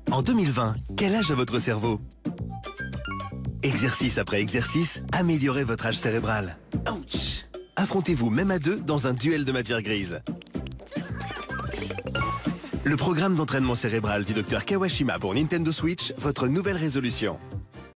En 2020, quel âge a votre cerveau? Exercice après exercice, améliorez votre âge cérébral. Ouch! Affrontez-vous même à deux dans un duel de matière grise. Le programme d'entraînement cérébral du Dr Kawashima pour Nintendo Switch, votre nouvelle résolution.